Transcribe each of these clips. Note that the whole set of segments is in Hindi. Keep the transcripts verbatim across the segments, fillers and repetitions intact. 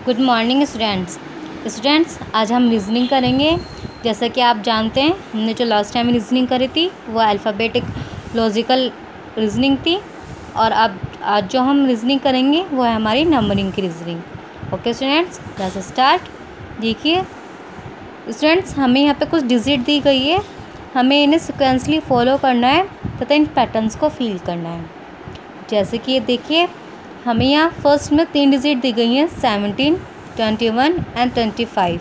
गुड मॉर्निंग स्टूडेंट्स स्टूडेंट्स आज हम रीजनिंग करेंगे। जैसा कि आप जानते हैं, हमने जो लास्ट टाइम रीजनिंग करी थी वो अल्फ़ाबेटिक लॉजिकल रीजनिंग थी, और अब आज जो हम रीजनिंग करेंगे वो है हमारी नंबरिंग की reasoning. Okay students, let's start. देखिए स्टूडेंट्स, हमें यहाँ पे कुछ डिजिट दी गई है, हमें इन्हें सिक्वेंसली फॉलो करना है तथा इन पैटर्न्स को फील करना है। जैसे कि ये देखिए, हमें यहाँ फर्स्ट में तीन डिजिट दी गई हैं, seventeen, twenty one and twenty five.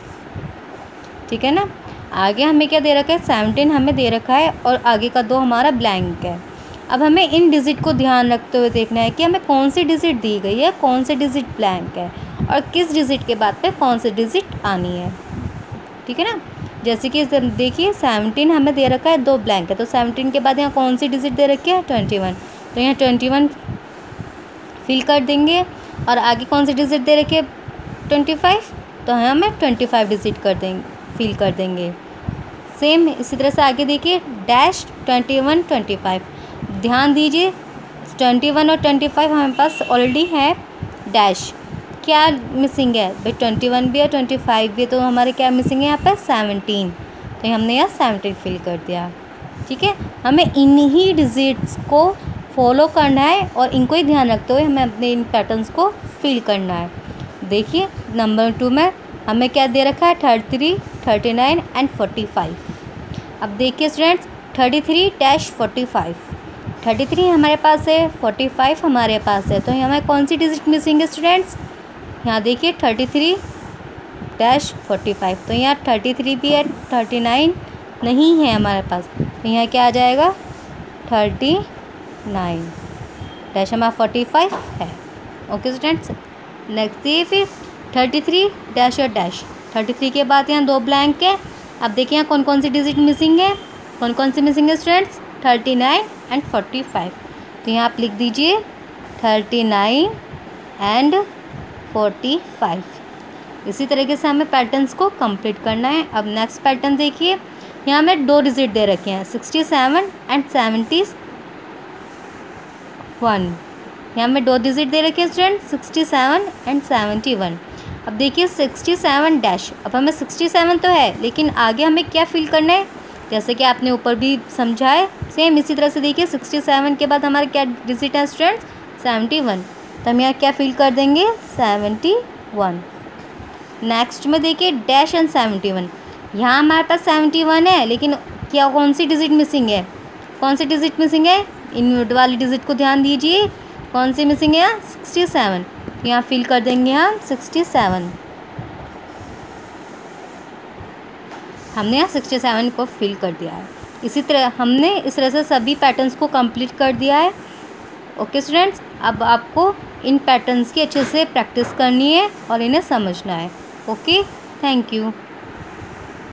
ठीक है ना। आगे हमें क्या दे रखा है, सेवनटीन हमें दे रखा है और आगे का दो हमारा ब्लैंक है। अब हमें इन डिजिट को ध्यान रखते हुए देखना है कि हमें कौन सी डिजिट दी गई है, कौन सी डिजिट ब्लैंक है और किस डिजिट के बाद पे कौन सी डिजिट आनी है। ठीक है ना। जैसे कि देखिए, सेवनटीन हमें दे रखा है, दो ब्लैंक है, तो सेवनटीन के बाद यहाँ कौन सी डिजिट दे रखी है, ट्वेंटी वन। तो यहाँ ट्वेंटी वन फिल कर देंगे और आगे कौन सी डिजिट दे रखी है, ट्वेंटी फाइव, तो हमें ट्वेंटी फाइव डिजिट कर देंगे, फिल कर देंगे। सेम इसी तरह से आगे देखिए, dash, twenty one, twenty five. ध्यान दीजिए, ट्वेंटी वन और ट्वेंटी फाइव हमारे पास ऑलरेडी है, डैश क्या मिसिंग है भाई, ट्वेंटी वन भी है, ट्वेंटी फाइव भी है, तो हमारे क्या मिसिंग है यहाँ पर, सेवनटीन। तो हमने यहाँ सेवनटीन फिल कर दिया। ठीक है, हमें इन्हीं डिजिट्स को फॉलो करना है और इनको ही ध्यान रखते हुए हमें अपने इन पैटर्न्स को फिल करना है। देखिए नंबर टू में हमें क्या दे रखा है, thirty three, thirty nine and forty five. अब देखिए students, thirty three dash forty five, thirty three हमारे पास है, फोर्टी फाइव हमारे पास है, तो हमें कौन सी डिजिट मिसिंग है स्टूडेंट्स, यहाँ देखिए thirty three dash forty five. तो यहाँ थर्टी थ्री भी है, थर्टी नाइन नहीं है हमारे पास, तो यहाँ क्या आ जाएगा, थर्टी नाइन डैश हमारा फोर्टी फाइव है। ओके स्टूडेंट्स, नेक्स्ट ये फिर थर्टी थ्री डैश और डैश, थर्टी थ्री के बाद यहाँ दो ब्लैंक है। अब देखिए यहाँ कौन कौन सी डिजिट मिसिंग है, कौन कौन सी मिसिंग है students, thirty nine and forty five. तो यहाँ आप लिख दीजिए thirty nine and forty five. इसी तरीके से हमें पैटर्न्स को कंप्लीट करना है। अब नेक्स्ट पैटर्न देखिए, यहाँ हमें दो डिजिट दे रखे हैं, sixty seven and seventy one. यहाँ में दो डिजिट दे रखे हैं student, sixty seven and seventy one. अब देखिए सिक्सटी सेवन डैश, अब हमें सिक्सटी सेवन तो है लेकिन आगे हमें क्या फिल करना है, जैसे कि आपने ऊपर भी समझा है, सेम इसी तरह से देखिए सिक्सटी सेवन के बाद हमारा क्या डिजिट है स्टूडेंट्स, सेवेंटी वन। तो हम यहाँ क्या फिल कर देंगे, सेवेंटी वन। नेक्स्ट में देखिए डैश एंड सेवेंटी वन, यहाँ हमारे पास सेवेंटी वन है लेकिन क्या कौन सी डिजिट मिसिंग है, कौन सी डिजिट मिसिंग है, इन वाली डिजिट को ध्यान दीजिए, कौन सी मिसिंग है, सिक्सटी सेवन। यहाँ फिल कर देंगे हम सिक्सटी सेवन। हमने यहाँ सिक्सटी सेवन को फिल कर दिया है। इसी तरह हमने इस तरह से सभी पैटर्न्स को कंप्लीट कर दिया है। ओके स्टूडेंट्स, अब आपको इन पैटर्न्स की अच्छे से प्रैक्टिस करनी है और इन्हें समझना है। Okay, thank you.